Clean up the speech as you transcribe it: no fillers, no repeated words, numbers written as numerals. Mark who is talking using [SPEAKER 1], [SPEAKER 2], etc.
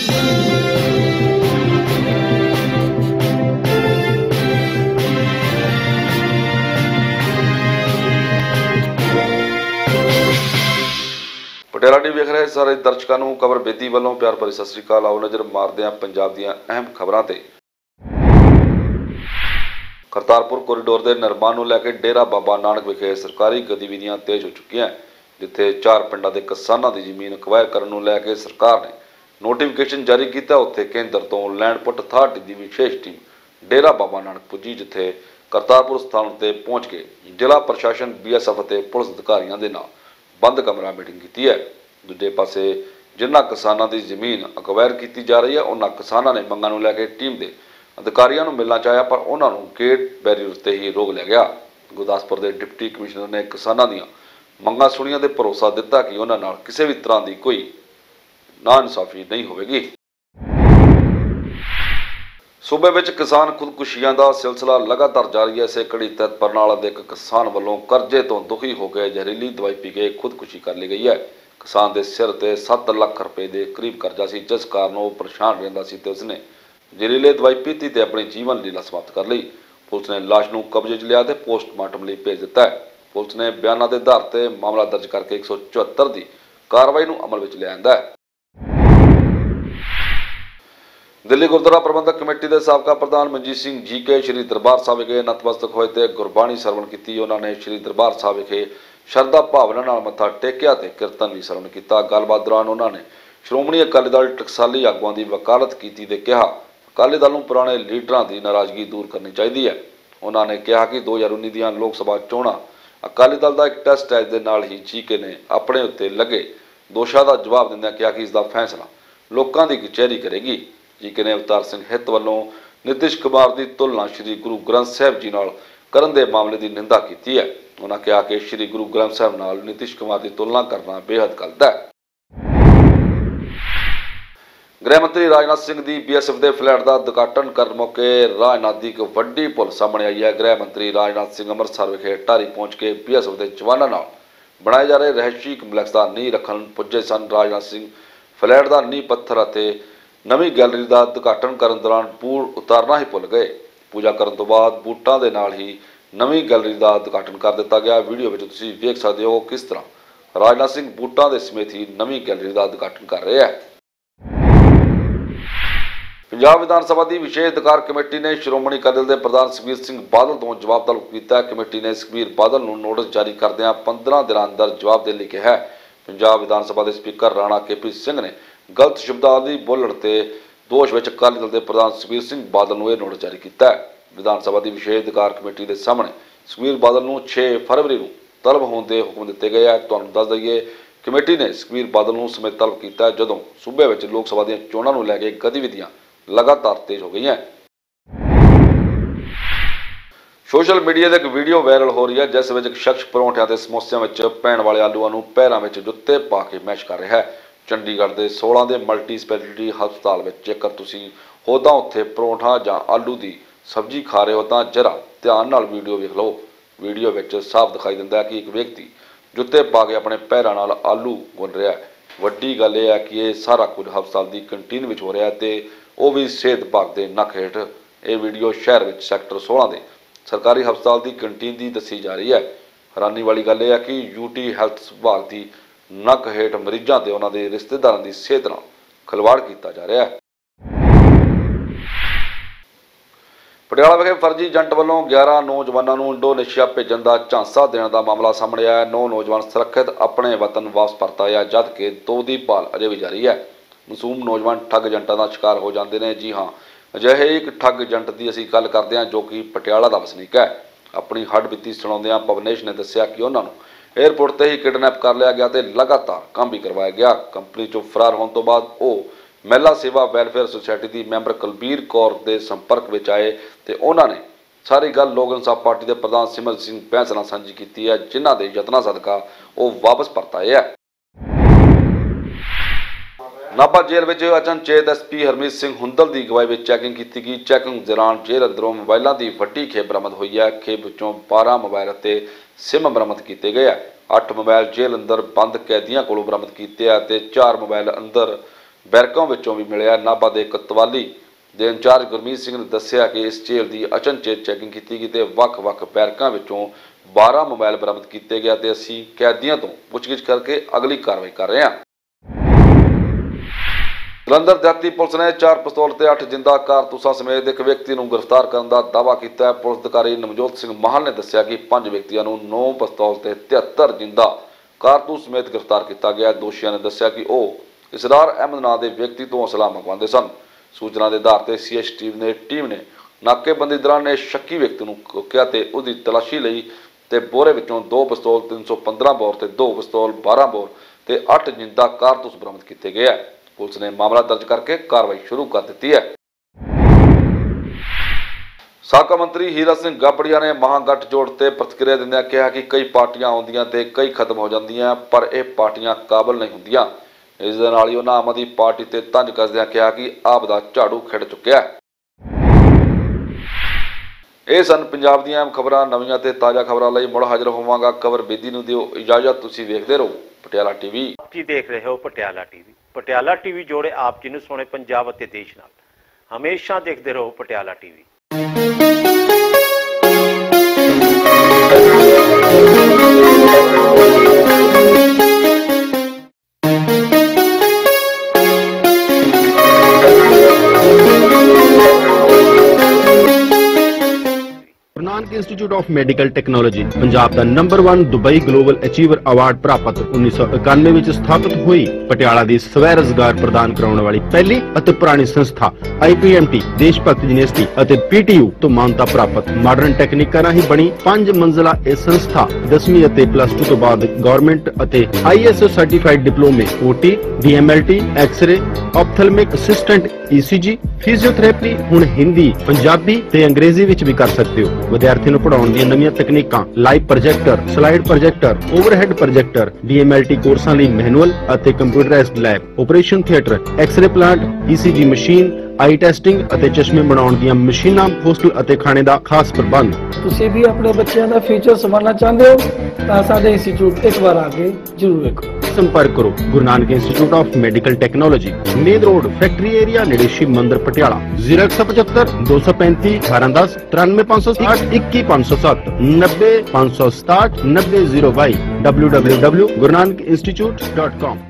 [SPEAKER 1] Patiala T ਵੇਖ ਰਹੇ ਸਾਰੇ ਦਰਸ਼ਕਾਂ ਨੂੰ ਖਬਰ ਬੇਦੀ ਵੱਲੋਂ ਪਿਆਰ ਭਰੀ ਸਤਿ ਸ੍ਰੀ ਅਕਾਲ। ਆਓ ਨਜ਼ਰ ਮਾਰਦੇ ਹਾਂ ਪੰਜਾਬ ਦੀਆਂ ਅਹਿਮ ਖਬਰਾਂ ਤੇ। ਕਰਤਾਰਪੁਰ ਕੋਰੀਡੋਰ ਦੇ ਨਿਰਮਾਣ ਨੂੰ ਲੈ ਕੇ ਡੇਰਾ ਬਾਬਾ ਨਾਨਕ ਵਿਖੇ ਸਰਕਾਰੀ ਗਤੀਵਿਧੀਆਂ ਤੇਜ਼ ਹੋ ਚੁੱਕੀਆਂ। ਜਿੱਥੇ 4 ਪਿੰਡਾਂ ਦੇ ਕਿਸਾਨਾਂ ਦੀ ਜ਼ਮੀਨ ਅਕਵਾਇਰ ਕਰਨ ਨੂੰ ਲੈ ਕੇ ਸਰਕਾਰ ਨੇ ਨੋਟੀਫਿਕੇਸ਼ਨ ਜਾਰੀ ਕੀਤਾ, ਉੱਥੇ ਕੇਂਦਰ ਤੋਂ ਲੈਂਡ ਪੁੱਟ ਅਥਾਰਟੀ ਦੀ ਵਿਸ਼ੇਸ਼ ਟੀਮ ਡੇਰਾ ਬਾਬਾ ਨਾਨਕ ਪੁੱਜੀ, ਜਿੱਥੇ ਕਰਤਾਰਪੁਰ ਸਥਾਨ ਤੇ ਪਹੁੰਚ ਕੇ ਜ਼ਿਲ੍ਹਾ ਪ੍ਰਸ਼ਾਸਨ, BSF ਅਤੇ ਪੁਲਿਸ ਅਧਿਕਾਰੀਆਂ ਦੇ ਨਾਲ ਬੰਦ ਕਮਰਾ ਮੀਟਿੰਗ ਕੀਤੀ ਹੈ। ਦੂਜੇ ਪਾਸੇ ਜਿਨ੍ਹਾਂ ਕਿਸਾਨਾਂ ਦੀ ਜ਼ਮੀਨ ਅਕਵਾਇਰ ਕੀਤੀ ਜਾ ਰਹੀ ਹੈ, ਉਹਨਾਂ ਕਿਸਾਨਾਂ ਨੇ ਮੰਗਾਂ ਨੂੰ ਲੈ ਕੇ ਟੀਮ ਦੇ ਅਧਿਕਾਰੀਆਂ ਨੂੰ ਮਿਲਣਾ ਚਾਹਿਆ, ਪਰ ਉਹਨਾਂ ਨੂੰ ਗੇਟ ਬੈਰੀਅਰ ਤੇ ਹੀ ਰੋਕ ਲਿਆ ਗਿਆ। ਗੁਰਦਾਸਪੁਰ ਦੇ ਡਿਪਟੀ ਕਮਿਸ਼ਨਰ ਨੇ ਕਿਸਾਨਾਂ ਦੀਆਂ ਮੰਗਾਂ ਸੁਣੀਆਂ ਤੇ ਭਰੋਸਾ ਦਿੱਤਾ ਕਿ ਉਹਨਾਂ ਨਾਲ ਕਿਸੇ ਵੀ ਤਰ੍ਹਾਂ ਦੀ ਕੋਈ ਨਾਇਨਸਾਫੀ ਨਹੀਂ ਹੋਵੇਗੀ। ਸੂਬੇ ਵਿੱਚ ਕਿਸਾਨ ਖੁਦਕੁਸ਼ੀਆਂ ਦਾ ਸਿਲਸਿਲਾ ਲਗਾਤਾਰ ਜਾਰੀ ਹੈ। ਇਸੇ ਕੜੀ ਤਹਿਤ ਬਰਨਾਲਾ ਦੇ ਇੱਕ ਕਿਸਾਨ ਵੱਲੋਂ ਕਰਜ਼ੇ ਤੋਂ ਦੁਖੀ ਹੋ ਕੇ ਜ਼ਹਿਰੀਲੀ ਦਵਾਈ ਪੀ ਕੇ ਖੁਦਕੁਸ਼ੀ ਕਰ ਲਈ ਗਈ ਹੈ। ਕਿਸਾਨ ਦੇ ਸਿਰ ਤੇ 7 ਲੱਖ ਰੁਪਏ ਦੇ ਕਰੀਬ ਕਰਜ਼ਾ ਸੀ, ਜਿਸ ਕਾਰਨ ਉਹ ਪਰੇਸ਼ਾਨ ਰਹਿੰਦਾ ਸੀ ਤੇ ਉਸਨੇ ਜ਼ਹਿਰੀਲੀ ਦਵਾਈ ਪੀਤੀ ਤੇ ਆਪਣੀ ਜੀਵਨ ਲੀਲਾ ਸਮਾਪਤ ਕਰ ਲਈ। ਪੁਲਿਸ ਨੇ ਲਾਸ਼ ਨੂੰ ਕਬਜ਼ੇ 'ਚ ਲਿਆ ਤੇ ਪੋਸਟਮਾਰਟਮ ਲਈ ਭੇਜ ਦਿੱਤਾ ਹੈ। ਪੁਲਿਸ ਨੇ ਬਿਆਨਾਂ ਦੇ ਆਧਾਰ ਤੇ ਮਾਮਲਾ ਦਰਜ ਕਰਕੇ 174 ਦੀ ਕਾਰਵਾਈ ਨੂੰ ਅਮਲ ਵਿੱਚ ਲਿਆਂਦਾ ਹੈ। ਦਿੱਲੀ ਗੁਰਦੁਆਰਾ ਪ੍ਰਬੰਧਕ ਕਮੇਟੀ ਦੇ ਸਾਬਕਾ ਪ੍ਰਧਾਨ ਮਨਜੀਤ ਸਿੰਘ GK ਸ਼੍ਰੀ ਦਰਬਾਰ ਸਾਹਿਬ ਵਿਖੇ ਨਤਮਸਤਕ ਹੋਏ ਤੇ ਗੁਰਬਾਣੀ ਸਰਵਣ ਕੀਤੀ। ਉਹਨਾਂ ਨੇ ਸ਼੍ਰੀ ਦਰਬਾਰ ਸਾਹਿਬ ਵਿਖੇ ਸ਼ਰਧਾ ਭਾਵਨਾ ਨਾਲ ਮੱਥਾ ਟੇਕਿਆ ਤੇ ਕੀਰਤਨ ਵੀ ਸਰਵਣ ਕੀਤਾ। ਗੱਲਬਾਤ ਦੌਰਾਨ ਉਹਨਾਂ ਨੇ ਸ਼੍ਰੋਮਣੀ ਅਕਾਲੀ ਦਲ ਟਕਸਾਲੀ ਆਗੂਆਂ ਦੀ ਵਕਾਲਤ ਕੀਤੀ ਤੇ ਕਿਹਾ, ਅਕਾਲੀ ਦਲ ਨੂੰ ਪੁਰਾਣੇ ਲੀਡਰਾਂ ਦੀ ਨਾਰਾਜ਼ਗੀ ਦੂਰ ਕਰਨੀ ਚਾਹੀਦੀ ਹੈ। ਉਹਨਾਂ ਨੇ ਕਿਹਾ ਕਿ 2019 ਦੀਆਂ ਲੋਕ ਸਭਾ ਚੋਣਾਂ ਅਕਾਲੀ ਦਲ ਦਾ ਇੱਕ ਟੈਸਟ ਹੈ। ਇਸ ਦੇ ਨਾਲ ਹੀ GK ਨੇ ਆਪਣੇ ਉੱਤੇ ਲੱਗੇ ਦੋਸ਼ਾਂ ਦਾ ਜਵਾਬ ਦਿੰਦਿਆਂ ਕਿਹਾ ਕਿ ਇਸ ਦਾ ਫੈਸਲਾ ਲੋਕਾਂ ਦੀ ਕਚਹਿਰੀ ਕਰੇਗੀ। GK ਨੇ ਅਵਤਾਰ ਸਿੰਘ ਹਿੱਤ ਵੱਲੋਂ ਨਿਤਿਸ਼ ਕੁਮਾਰ ਦੀ ਤੁਲਨਾ ਸ਼੍ਰੀ ਗੁਰੂ ਗ੍ਰੰਥ ਸਾਹਿਬ ਜੀ ਨਾਲ ਕਰਨ ਦੇ ਮਾਮਲੇ ਦੀ ਨਿੰਦਾ ਕੀਤੀ ਹੈ। ਉਹਨਾਂ ਕਿਹਾ ਕਿ ਸ਼੍ਰੀ ਗੁਰੂ ਗ੍ਰੰਥ ਸਾਹਿਬ ਨਾਲ ਨਿਤਿਸ਼ ਕੁਮਾਰ ਦੀ ਤੁਲਨਾ ਕਰਨਾ ਬੇਹੱਦ ਗਲਤ ਹੈ। ਗ੍ਰਹਿ ਮੰਤਰੀ ਰਾਜਨਾਥ ਸਿੰਘ ਦੀ BSF ਦੇ ਫਲੈਟ ਦਾ ਉਦਘਾਟਨ ਕਰਨ ਮੌਕੇ ਰਾਜਨਾਥ ਦੀ ਇੱਕ ਵੱਡੀ ਭੁੱਲ ਸਾਹਮਣੇ ਆਈ ਹੈ। ਗ੍ਰਹਿ ਮੰਤਰੀ ਰਾਜਨਾਥ ਸਿੰਘ ਅੰਮ੍ਰਿਤਸਰ ਵਿਖੇ ਟਾਰੀ ਪਹੁੰਚ ਕੇ BSF ਦੇ ਜਵਾਨਾਂ ਨਾਲ ਬਣਾਏ ਜਾ ਰਹੇ ਰਹਿਸ਼ੀ ਕੰਪਲੈਕਸ ਦਾ ਨੀਂਹ ਰੱਖਣ ਪੁੱਜੇ ਸਨ। ਰਾਜਨਾਥ ਸਿੰਘ ਫਲੈਟ ਦਾ ਨੀਂਹ ਪੱਥਰ ਅਤੇ ਨਵੀਂ ਗੈਲਰੀ ਦਾ ਉਦਘਾਟਨ ਕਰਨ ਦੌਰਾਨ ਬੂਟ ਉਤਾਰਨਾ ਹੀ ਭੁੱਲ ਗਏ। ਪੂਜਾ ਕਰਨ ਤੋਂ ਬਾਅਦ ਬੂਟਾਂ ਦੇ ਨਾਲ ਹੀ ਨਵੀਂ ਗੈਲਰੀ ਦਾ ਉਦਘਾਟਨ ਕਰ ਦਿੱਤਾ ਗਿਆ। ਵੀਡੀਓ ਵਿੱਚ ਤੁਸੀਂ ਵੇਖ ਸਕਦੇ ਹੋ ਕਿਸ ਤਰ੍ਹਾਂ ਰਾਜਨਾਥ ਸਿੰਘ ਬੂਟਾਂ ਦੇ ਸਮੇਤ ਹੀ ਨਵੀਂ ਗੈਲਰੀ ਦਾ ਉਦਘਾਟਨ ਕਰ ਰਹੇ ਹੈ। ਪੰਜਾਬ ਵਿਧਾਨ ਸਭਾ ਦੀ ਵਿਸ਼ੇਸ਼ ਅਧਿਕਾਰ ਕਮੇਟੀ ਨੇ ਸ਼੍ਰੋਮਣੀ ਅਕਾਲੀ ਦਲ ਦੇ ਪ੍ਰਧਾਨ ਸੁਖਬੀਰ ਸਿੰਘ ਬਾਦਲ ਤੋਂ ਜਵਾਬ ਤਲਬ ਕੀਤਾ। ਕਮੇਟੀ ਨੇ ਸੁਖਬੀਰ ਬਾਦਲ ਨੂੰ ਨੋਟਿਸ ਜਾਰੀ ਕਰਦਿਆਂ 15 ਦਿਨਾਂ ਅੰਦਰ ਜਵਾਬ ਦੇਣ ਲਈ ਕਿਹਾ ਹੈ। ਪੰਜਾਬ ਵਿਧਾਨ ਸਭਾ ਦੇ ਸਪੀਕਰ ਰਾਣਾ KP ਸਿੰਘ ਨੇ ਗਲਤ ਸ਼ਬਦਾਵਲੀ ਬੋਲਣ ਤੇ ਦੋਸ਼ ਵਿੱਚ ਅਕਾਲੀ ਦਲ ਦੇ ਪ੍ਰਧਾਨ ਸੁਖਬੀਰ ਸਿੰਘ ਬਾਦਲ ਨੂੰ ਇਹ ਨੋਟਿਸ ਜਾਰੀ ਕੀਤਾ ਹੈ। ਵਿਧਾਨ ਸਭਾ ਦੀ ਵਿਸ਼ੇਸ਼ ਅਧਿਕਾਰ ਕਮੇਟੀ ਦੇ ਸਾਹਮਣੇ ਸੁਖਬੀਰ ਬਾਦਲ ਨੂੰ 6 ਫਰਵਰੀ ਨੂੰ ਤਲਬ ਹੋਣ ਦੇ ਹੁਕਮ ਦਿੱਤੇ ਗਏ ਹੈ। ਤੁਹਾਨੂੰ ਦੱਸ ਦਈਏ, ਕਮੇਟੀ ਨੇ ਸੁਖਬੀਰ ਬਾਦਲ ਨੂੰ ਸਮੇਤ ਤਲਬ ਕੀਤਾ ਜਦੋਂ ਸੂਬੇ ਵਿੱਚ ਲੋਕ ਸਭਾ ਦੀਆਂ ਚੋਣਾਂ ਨੂੰ ਲੈ ਕੇ ਗਤੀਵਿਧੀਆਂ ਲਗਾਤਾਰ ਤੇਜ਼ ਹੋ ਗਈਆਂ। ਸੋਸ਼ਲ ਮੀਡੀਆ ਤੇ ਇੱਕ ਵੀਡੀਓ ਵਾਇਰਲ ਹੋ ਰਹੀ ਹੈ, ਜਿਸ ਵਿੱਚ ਇੱਕ ਸ਼ਖਸ ਪਰੌਂਠਿਆਂ ਤੇ ਸਮੋਸਿਆਂ ਵਿੱਚ ਪੈਣ ਵਾਲੇ ਆਲੂਆਂ ਨੂੰ ਪੈਰਾਂ ਵਿੱਚ ਜੁੱਤੇ ਪਾ ਕੇ ਮੈਸ਼ ਕਰ ਰਿਹਾ ਹੈ। ਚੰਡੀਗੜ੍ਹ ਦੇ 16 ਦੇ ਮਲਟੀ ਸਪੈਸ਼ਲਿਟੀ ਹਸਪਤਾਲ ਵਿੱਚ ਜੇਕਰ ਤੁਸੀਂ ਹੋ ਤਾਂ ਉੱਥੇ ਪਰੌਂਠਾ ਜਾਂ ਆਲੂ ਦੀ ਸਬਜ਼ੀ ਖਾ ਰਹੇ ਹੋ ਤਾਂ ਜਰਾ ਧਿਆਨ ਨਾਲ ਵੀਡੀਓ ਵੇਖ ਲਓ। ਵੀਡੀਓ ਵਿੱਚ ਸਾਫ਼ ਦਿਖਾਈ ਦਿੰਦਾ ਹੈ ਕਿ ਇੱਕ ਵਿਅਕਤੀ ਜੁੱਤੇ ਪਾ ਕੇ ਆਪਣੇ ਪੈਰਾਂ ਨਾਲ ਆਲੂ ਗੁੰਨ ਰਿਹਾ ਹੈ। ਵੱਡੀ ਗੱਲ ਇਹ ਹੈ ਕਿ ਇਹ ਸਾਰਾ ਕੁਝ ਹਸਪਤਾਲ ਦੀ ਕੰਟੀਨ ਵਿੱਚ ਹੋ ਰਿਹਾ ਤੇ ਉਹ ਵੀ ਸਿਹਤ ਵਿਭਾਗ ਦੇ ਨੱਕ ਹੇਠ। ਇਹ ਵੀਡੀਓ ਸ਼ਹਿਰ ਵਿੱਚ ਸੈਕਟਰ 16 ਦੇ ਸਰਕਾਰੀ ਹਸਪਤਾਲ ਦੀ ਕੰਟੀਨ ਦੀ ਦੱਸੀ ਜਾ ਰਹੀ ਹੈ। ਹੈਰਾਨੀ ਵਾਲੀ ਗੱਲ ਇਹ ਹੈ ਕਿ UT ਹੈਲਥ ਵਿਭਾਗ ਦੀ ਨੱਕ ਹੇਠ ਮਰੀਜ਼ਾਂ ਤੇ ਉਹਨਾਂ ਦੇ ਰਿਸ਼ਤੇਦਾਰਾਂ ਦੀ ਸਿਹਤ ਨਾਲ ਖਿਲਵਾੜ ਕੀਤਾ ਜਾ ਰਿਹਾ ਹੈ। ਪਟਿਆਲਾ ਵਿਖੇ ਫਰਜ਼ੀ ਏਜੰਟ ਵੱਲੋਂ 11 ਨੌਜਵਾਨਾਂ ਨੂੰ ਇੰਡੋਨੇਸ਼ੀਆ ਭੇਜਣ ਦਾ ਝਾਂਸਾ ਦੇਣ ਦਾ ਮਾਮਲਾ ਸਾਹਮਣੇ ਆਇਆ। 9 ਨੌਜਵਾਨ ਸੁਰੱਖਿਅਤ ਆਪਣੇ ਵਤਨ ਵਾਪਸ ਪਰਤ ਆਏ, ਜਦਕਿ 2 ਦੀ ਭਾਲ ਅਜੇ ਵੀ ਜਾਰੀ ਹੈ। ਮਾਸੂਮ ਨੌਜਵਾਨ ਠੱਗ ਏਜੰਟਾਂ ਦਾ ਸ਼ਿਕਾਰ ਹੋ ਜਾਂਦੇ ਨੇ। ਜੀ ਹਾਂ, ਅਜਿਹੇ ਇੱਕ ਠੱਗ ਏਜੰਟ ਦੀ ਅਸੀਂ ਗੱਲ ਕਰਦੇ ਹਾਂ ਜੋ ਕਿ ਪਟਿਆਲਾ ਦਾ ਵਸਨੀਕ ਹੈ। ਆਪਣੀ ਹੱਡਬੀਤੀ ਸੁਣਾਉਂਦਿਆਂ ਭਵਨੇਸ਼ ਨੇ ਦੱਸਿਆ ਕਿ ਉਹਨਾਂ ਨੂੰ 에ਅਰਪੋਰਟ ਤੇ ਹੀ ਕਿਡਨੈਪ ਕਰ ਲਿਆ ਗਿਆ ਤੇ ਲਗਾਤਾਰ ਕੰਮ ਵੀ ਕਰਵਾਇਆ ਗਿਆ। ਕੰਪਨੀ ਚੋਂ ਫਰਾਰ ਹੋਣ ਤੋਂ ਬਾਅਦ ਉਹ ਮਹਿਲਾ ਸੇਵਾ ਵੈਲਫੇਅਰ ਸੁਸਾਇਟੀ ਦੀ ਮੈਂਬਰ ਕੁਲਬੀਰ ਕੌਰ ਦੇ ਸੰਪਰਕ ਵਿੱਚ ਆਏ ਤੇ ਉਹਨਾਂ ਨੇ ਸਾਰੀ ਗੱਲ ਲੋਕ ਇਨਸਾਫ ਪਾਰਟੀ ਦੇ ਪ੍ਰਧਾਨ ਸਿਮਰਨ ਸਿੰਘ ਬੈਂਸ ਨਾਲ ਸਾਂਝੀ ਕੀਤੀ ਹੈ, ਜਿਨ੍ਹਾਂ ਦੇ ਯਤਨਾਂ ਸਦਕਾ ਉਹ ਵਾਪਸ ਪਰਤ ਆਏ ਹੈ। ਨਾਭਾ ਜੇਲ੍ਹ ਵਿੱਚ ਅਚਨਚੇਤ SP ਹਰਮੀਤ ਸਿੰਘ ਹੁੰਦਲ ਦੀ ਅਗਵਾਈ ਵਿੱਚ ਚੈਕਿੰਗ ਕੀਤੀ ਗਈ। ਚੈਕਿੰਗ ਦੌਰਾਨ ਜੇਲ੍ਹ ਅੰਦਰੋਂ ਮੋਬਾਈਲਾਂ ਦੀ ਵੱਡੀ ਖੇਪ ਬਰਾਮਦ ਹੋਈ ਹੈ। ਖੇਪ ਵਿੱਚੋਂ 12 ਮੋਬਾਈਲ ਅਤੇ SIM ਬਰਾਮਦ ਕੀਤੇ ਗਏ ਹੈ। 8 ਮੋਬਾਈਲ ਜੇਲ੍ਹ ਅੰਦਰ ਬੰਦ ਕੈਦੀਆਂ ਕੋਲੋਂ ਬਰਾਮਦ ਕੀਤੇ ਆ ਤੇ 4 ਮੋਬਾਈਲ ਅੰਦਰ ਬੈਰਕਾਂ ਵਿੱਚੋਂ ਵੀ ਮਿਲਿਆ। ਨਾਭਾ ਦੇ ਕਤਵਾਲੀ ਦੇ ਇੰਚਾਰਜ ਗੁਰਮੀਤ ਸਿੰਘ ਨੇ ਦੱਸਿਆ ਕਿ ਇਸ ਜੇਲ੍ਹ ਦੀ ਅਚਨਚੇਤ ਚੈਕਿੰਗ ਕੀਤੀ ਗਈ ਤੇ ਵੱਖ-ਵੱਖ ਬੈਰਕਾਂ ਵਿੱਚੋਂ 12 ਮੋਬਾਈਲ ਬਰਾਮਦ ਕੀਤੇ ਗਏ ਤੇ ਅਸੀਂ ਕੈਦੀਆਂ ਤੋਂ ਪੁੱਛਗਿੱਛ ਕਰਕੇ ਅਗਲੀ ਕਾਰਵਾਈ ਕਰ ਰਹੇ ਹਾਂ। ਜਲੰਧਰ ਜਾਤੀ ਪੁਲਿਸ ਨੇ 4 ਪਿਸਤੌਲ ਤੇ 8 ਜਿੰਦਾ ਕਾਰਤੂਸਾਂ ਸਮੇਤ ਇੱਕ ਵਿਅਕਤੀ ਨੂੰ ਗ੍ਰਿਫਤਾਰ ਕਰਨ ਦਾ ਦਾਅਵਾ ਕੀਤਾ ਹੈ। ਪੁਲਿਸ ਅਧਿਕਾਰੀ ਨਵਜੋਤ ਸਿੰਘ ਮਾਹਲ ਨੇ ਦੱਸਿਆ ਕਿ 5 ਵਿਅਕਤੀਆਂ ਨੂੰ 9 ਪਿਸਤੌਲ ਤੇ 73 ਜਿੰਦਾ ਕਾਰਤੂਸ ਸਮੇਤ ਗ੍ਰਿਫਤਾਰ ਕੀਤਾ ਗਿਆ। ਦੋਸ਼ੀਆਂ ਨੇ ਦੱਸਿਆ ਕਿ ਉਹ ਇਸਰਾਰ ਅਹਿਮਦ ਨਾਂ ਦੇ ਵਿਅਕਤੀ ਤੋਂ ਅਸਲਾ ਮੰਗਵਾਉਂਦੇ ਸਨ। ਸੂਚਨਾ ਦੇ ਆਧਾਰ ਤੇ ਸੀਐਸਟੀ ਟੀਮ ਨੇ ਨਾਕੇਬੰਦੀ ਦੌਰਾਨ ਸ਼ੱਕੀ ਵਿਅਕਤੀ ਨੂੰ ਰੋਕਿਆ ਤੇ ਉਹਦੀ ਤਲਾਸ਼ੀ ਲਈ ਤੇ ਬੋਰੇ ਵਿੱਚੋਂ 2 ਪਿਸਤੌਲ 315 ਬੋਰ ਤੇ 2 ਪਿਸਤੌਲ 12 ਬੋਰ ਤੇ 8 ਜਿੰਦਾ ਕਾਰਤੂਸ ਬਰਾਮਦ ਕੀਤੇ ਗਏ ਹੈ। ਪੁਲਿਸ ਨੇ ਮਾਮਲਾ ਦਰਜ ਕਰਕੇ ਕਾਰਵਾਈ ਸ਼ੁਰੂ ਕਰ ਦਿੱਤੀ ਹੈ। ਸਾਬਕਾ ਮੰਤਰੀ ਹੀਰਾ ਸਿੰਘ ਗਾਬੜੀਆ ਨੇ ਮਹਾਗਠਜੋੜ ਤੇ ਪ੍ਰਤੀਕਿਰਿਆ ਦਿੰਦਿਆਂ ਕਿਹਾ ਕਿ ਕਈ ਪਾਰਟੀਆਂ ਆਉਂਦੀਆਂ ਤੇ ਕਈ ਖਤਮ ਹੋ ਜਾਂਦੀਆਂ, ਪਰ ਇਹ ਪਾਰਟੀਆਂ ਕਾਬਲ ਨਹੀਂ ਹੁੰਦੀਆਂ। ਇਸ ਦੇ ਨਾਲ ਹੀ ਉਹਨਾਂ ਆਮ ਆਦਮੀ ਪਾਰਟੀ ਤੇ ਤੰਜ ਕੱਸਦਿਆਂ ਕਿਹਾ ਕਿ ਆਪ ਦਾ ਝਾੜੂ ਖਿੜ ਚੁੱਕਿਆ ਹੈ। ਇਹ ਸਨ ਪੰਜਾਬ ਦੀਆਂ ਅਹਿਮ ਖਬਰਾਂ। ਨਵੀਆਂ ਤੇ ਤਾਜ਼ਾ ਖਬਰਾਂ ਲਈ ਮੁੜ ਹਾਜ਼ਰ ਹੋਵਾਂਗਾ। ਖਬਰ ਬੇਦੀ ਨੂੰ ਦਿਓ ਇਜਾਜ਼ਤ। ਤੁਸੀਂ ਵੇਖਦੇ ਰਹੋ ਪਟਿਆਲਾ ਟੀਵੀ।
[SPEAKER 2] ਤੁਸੀਂ ਦੇਖ ਰਹੇ ਹੋ ਪਟਿਆਲਾ ਟੀਵੀ। ਪਟਿਆਲਾ ਟੀਵੀ ਜੋੜੇ ਆਪ ਜੀ ਨੂੰ ਸੋਹਣੇ ਪੰਜਾਬ ਅਤੇ ਦੇਸ਼ ਨਾਲ। ਹਮੇਸ਼ਾ ਦੇਖਦੇ ਰਹੋ Patiala TV.
[SPEAKER 3] Guru Nanak institute of medical technology Punjab ਦਾ number 1 Dubai global achiever award ਪ੍ਰਾਪਤ 1991 ਵਿੱਚ ਸਥਾਪਿਤ ਹੋਈ ਪਟਿਆਲਾ ਦੀ ਸਵੈ ਰੋਜ਼ਗਾਰ ਪ੍ਰਦਾਨ ਕਰਾਉਣ ਵਾਲੀ ਪਹਿਲੀ ਅਤੇ ਪੁਰਾਣੀ ਸੰਸਥਾ IPMT ਦੇਸ਼ ਭਗਤ ਯੂਨੀਵਰਸਿਟੀ ਅਤੇ PTU ਤੋਂ ਮਾਨਤਾ ਪ੍ਰਾਪਤ ਮਾਡਰਨ ਟੈਕਨੀਕਾਂ ਰਾਹੀਂ ਬਣੀ 5 ਮੰਜ਼ਲਾ ਇਹ ਸੰਸਥਾ 10ਵੀਂ ਅਤੇ +2 ਤੋਂ ਬਾਅਦ ਗਵਰਨਮੈਂਟ ਅਤੇ ISO ਸਰਟੀਫਾਈਡ ਡਿਪਲੋਮੇ OT DMLT x-ray ophthalmic assistant ECG physiotherapy ਹੁਣ ਹਿੰਦੀ ਪੰਜਾਬੀ ਤੇ ਅੰਗਰੇਜ਼ੀ ਵਿੱਚ ਵੀ ਕਰ ਸਕਦੇ ਹੋ। ਵਿਦਿਆਰਥੀ ਨੂੰ ਪੜਾਉਣ ਦੀਆਂ ਨਵੀਆਂ ਤਕਨੀਕਾਂ live projector slide projector overhead projector DMLT ਕੋਰਸਾਂ ਲਈ ਮੈਨੂਅਲ ਅਤੇ computerised lab operation theatre x-ray plant ECG machine eye testing ਅਤੇ ਚਸ਼ਮੇ ਬਣਾਉਣ ਦੀਆਂ ਮਸ਼ੀਨਾਂ ਹੋਸਟਲ ਅਤੇ ਖਾਣੇ ਦਾ ਖਾਸ ਪ੍ਰਬੰਧ।
[SPEAKER 4] ਤੁਸੀਂ ਵੀ ਆਪਣੇ ਬੱਚਿਆਂ ਦਾ ਫਿਊਚਰ ਸੰਭਾਲਣਾ ਚਾਹੁੰਦੇ ਹੋ ਤਾਂ ਸਾਡੇ ਇੰਸਟੀਚਿਊਟ ਇੱਕ ਵਾਰ ਆ ਕੇ ਜ਼ਰੂਰ ਵੇਖੋ।
[SPEAKER 3] ਸੰਪਰਕ ਕਰੋ Guru Nanak institute of medical technology main road factory area ਨੇੜੇ ਸ਼ਿਵ ਮੰਦਿਰ ਪਟਿਆਲਾ 0175 235 1810 93560 21507 90567 90022 www.gurunanakinstitute.com